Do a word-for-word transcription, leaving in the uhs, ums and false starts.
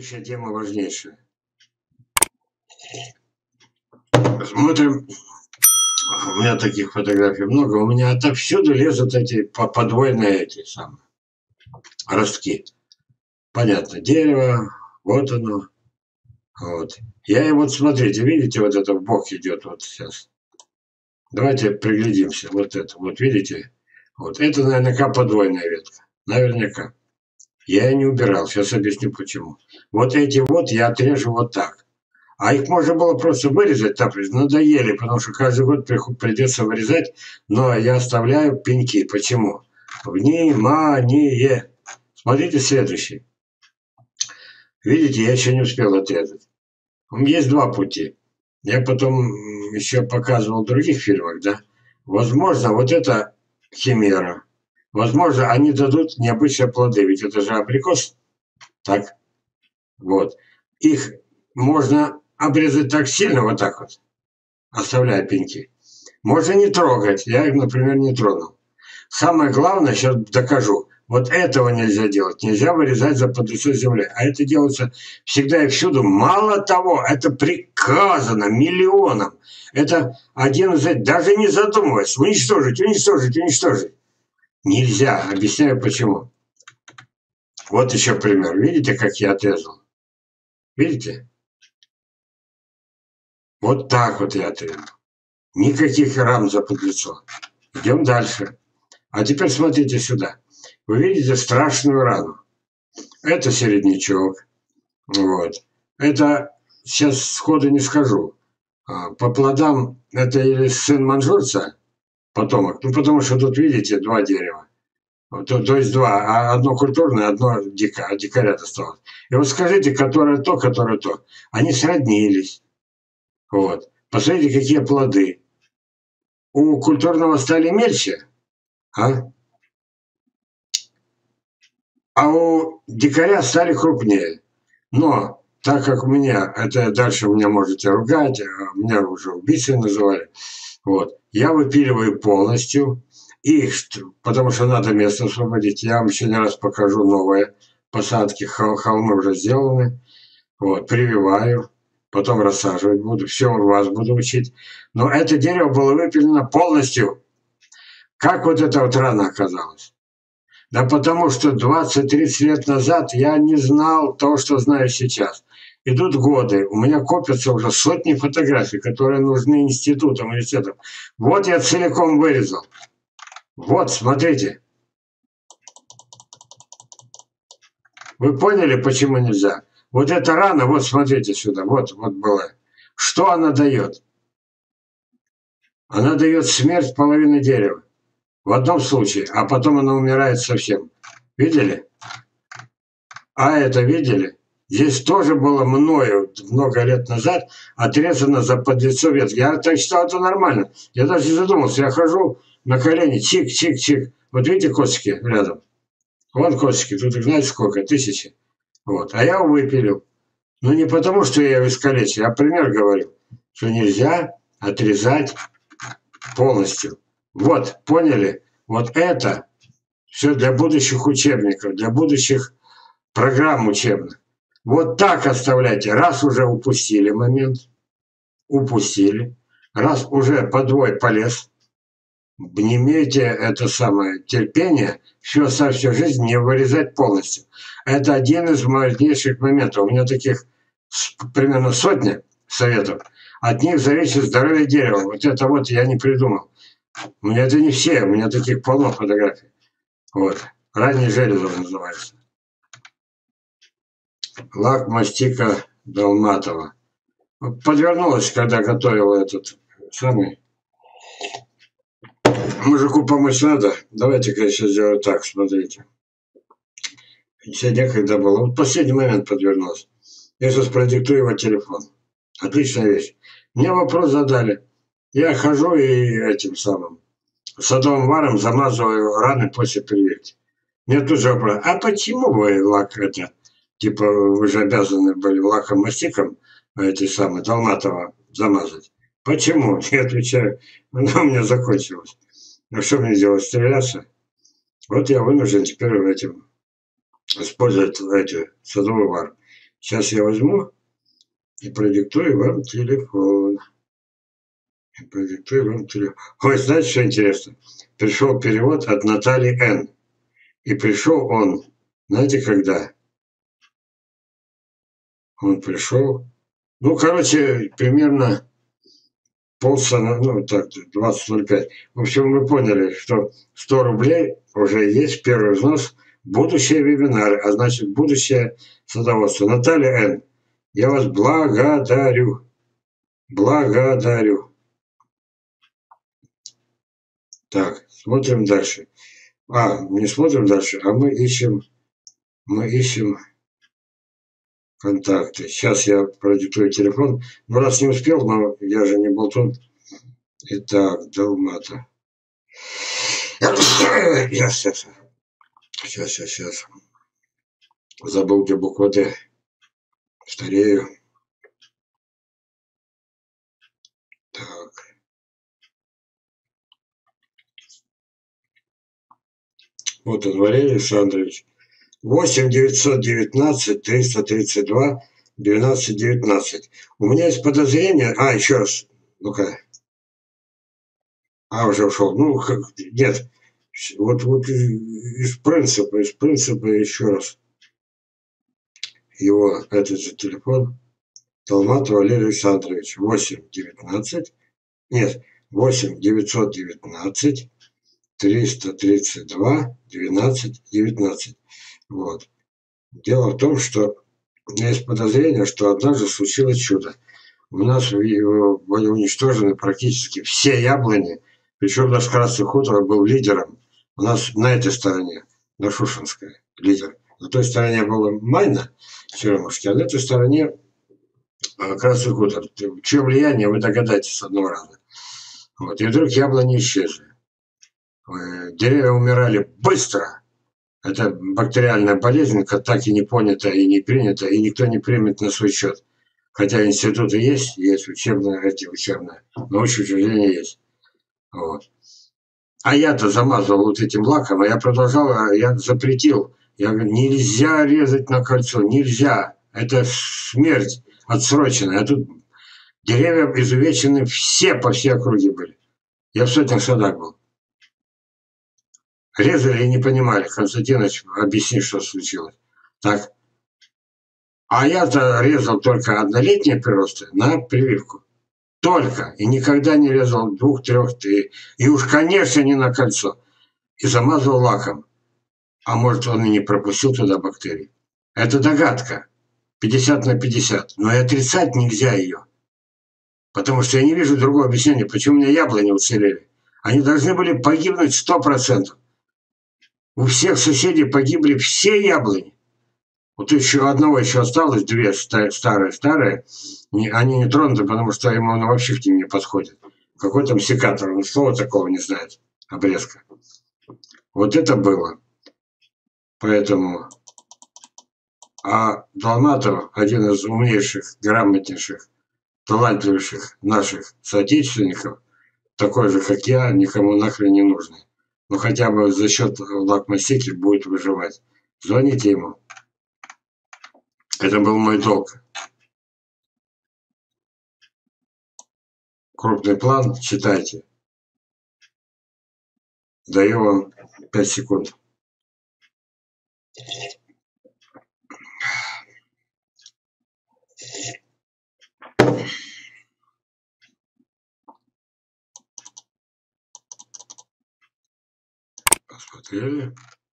Следующая тема важнейшая. Смотрим. У меня таких фотографий много. У меня отовсюду лезут эти подвойные эти самые ростки. Понятно, дерево, вот оно. Вот. Я и вот смотрите, видите, вот это в бок идет вот сейчас. Давайте приглядимся. Вот это, вот видите? Вот это наверняка подвойная ветка. Наверняка. Я ее не убирал. Сейчас объясню почему. Вот эти вот я отрежу вот так. А их можно было просто вырезать, так, надоели, потому что каждый год придется вырезать, но я оставляю пеньки. Почему? Внимание! Смотрите следующий. Видите, я еще не успел отрезать. Есть два пути. Я потом еще показывал в других фильмах, да. Возможно, вот это химера. Возможно, они дадут необычные плоды, ведь это же абрикос. Так, вот. Их можно обрезать так сильно, вот так вот, оставляя пеньки. Можно не трогать. Я их, например, не тронул. Самое главное, сейчас докажу. Вот этого нельзя делать. Нельзя вырезать за подлицо земли. А это делается всегда и всюду. Мало того, это приказано миллионам. Это один из этих, даже не задумываясь, уничтожить, уничтожить, уничтожить. Нельзя. Объясняю почему. Вот еще пример. Видите, как я отрезал? Видите? Вот так вот я отрезал. Никаких рам за подлицо. Идем дальше. А теперь смотрите сюда. Вы видите страшную рану. Это середнячок. Вот. Это сейчас сходу не скажу. По плодам это или сын манжурца, потомок. Ну, потому что тут, видите, два дерева. То, то есть два. А одно культурное, одно дика, дикаря досталось. И вот скажите, которое то, которое то. Они сроднились. Вот. Посмотрите, какие плоды. У культурного стали мельче, а? А у дикаря стали крупнее. Но так как у меня, это дальше вы меня можете ругать, а меня уже убийцей называли, вот, я выпиливаю полностью, и, потому что надо место освободить, я вам еще не раз покажу новые посадки, холмы уже сделаны, вот, прививаю, потом рассаживать буду, все вас буду учить. Но это дерево было выпилено полностью. Как вот эта вот рана оказалась? Да потому что двадцать-тридцать лет назад я не знал того, что знаю сейчас. Идут годы, у меня копятся уже сотни фотографий, которые нужны институтам, университетам. Вот я целиком вырезал. Вот, смотрите. Вы поняли, почему нельзя? Вот эта рана, вот смотрите сюда, вот, вот была. Что она дает? Она дает смерть половины дерева. В одном случае, а потом она умирает совсем. Видели? А это видели? Здесь тоже было мною много лет назад отрезано за подлицо ветки. Я так считал, это нормально. Я даже не задумался. Я хожу на колени, чик-чик-чик. Вот видите косточки рядом? Вон косточки, тут их знаете сколько? Тысячи. Вот. А я его выпилил. Но не потому, что я его искалечил, я пример говорю, что нельзя отрезать полностью. Вот, поняли? Вот это все для будущих учебников, для будущих программ учебных. Вот так оставляйте. Раз уже упустили момент, упустили. Раз уже подвой полез, не имейте это самое терпение, все со всю жизнь не вырезать полностью. Это один из важнейших моментов. У меня таких примерно сотня советов. От них зависит здоровье дерева. Вот это вот я не придумал. У меня это не все, у меня таких полно фотографий. Вот. Ранний Железов называется. Лак мастика Долматова. Подвернулась, когда готовил этот самый. Мужику помочь надо. Давайте-ка я сейчас сделаю так, смотрите. Сегодня когда было. Вот в последний момент подвернулся. Я сейчас продиктую его телефон. Отличная вещь. Мне вопрос задали. Я хожу и этим самым садовым варом замазываю раны после прививки. Мне тут же вопрос. А почему вы лак это? Типа вы же обязаны были лаком мастиком эти самые Долматова замазать. Почему? Я отвечаю, она у меня закончилась. Ну что мне делать, стреляться? Вот я вынужден теперь этим использовать эти садовый вар. Сейчас я возьму и продиктую вам телефон. И продиктую вам телефон. Ой, знаете, что интересно? Пришел перевод от Натальи Н. И пришел он, знаете, когда? Он пришел, ну, короче, примерно полчаса, ну, так, двадцать ноль пять. В общем, мы поняли, что сто рублей уже есть первый взнос. Будущее вебинары, а значит, будущее садоводство. Наталья Н., я вас благодарю. Благодарю. Так, смотрим дальше. А, не смотрим дальше, а мы ищем, мы ищем контакты. Сейчас я продиктую телефон. Ну, раз не успел, но я же не болтун. Итак, Далмата. Я сейчас, сейчас, сейчас, сейчас. Забыл, где буква Д. Старею. Так. Вот он, Валерий Александрович. восемь девятьсот девятнадцать триста тридцать два двенадцать девятнадцать. У меня есть подозрение. А, еще раз. Ну-ка. А, уже ушел. Ну, нет. Вот, вот из принципа, из принципа еще раз. Его, этот же телефон. Талмат Валерий Александрович. восемь девятнадцать. Нет, восемь девятьсот девятнадцать триста тридцать два двенадцать девятнадцать. Вот. Дело в том, что у меня есть подозрение, что однажды случилось чудо. У нас были уничтожены практически все яблони, причем наш Красный Хутор был лидером. У нас на этой стороне, на Шушинской, лидер. На той стороне было Майна, Черемушки, а на этой стороне Красный Хутор. Чье влияние, вы догадаетесь с одного раза. Вот. И вдруг яблони исчезли. Деревья умирали быстро. Это бактериальная болезнь, так и не понята и не принята, и никто не примет на свой счет. Хотя институты есть, есть учебные, эти учебные, научные учреждения есть. Вот. А я-то замазывал вот этим лаком, а я продолжал, я запретил. Я говорю, нельзя резать на кольцо, нельзя. Это смерть отсроченная. А тут деревья изувечены все по всей округе были. Я в сотнях садах был. Резали и не понимали. Константинович, объясни, что случилось. Так. А я-то резал только однолетние приросты на прививку. Только. И никогда не резал двух, трех, три. И уж, конечно, не на кольцо. И замазывал лаком. А может, он и не пропустил туда бактерии. Это догадка. пятьдесят на пятьдесят. Но и отрицать нельзя ее. Потому что я не вижу другого объяснения, почему у меня яблони уцелели. Они должны были погибнуть сто процентов. У всех соседей погибли все яблони. Вот еще одного еще осталось, две старые-старые. Они не тронуты, потому что ему он вообще к ним не подходит. Какой там секатор, он слова такого не знает. Обрезка. Вот это было. Поэтому... А Долматов, один из умнейших, грамотнейших, талантливейших наших соотечественников, такой же, как я, никому нахрен не нужный. Но хотя бы за счет лакмастики будет выживать. Звоните ему. Это был мой долг. Крупный план читайте. Даю вам пять секунд. Посмотрели.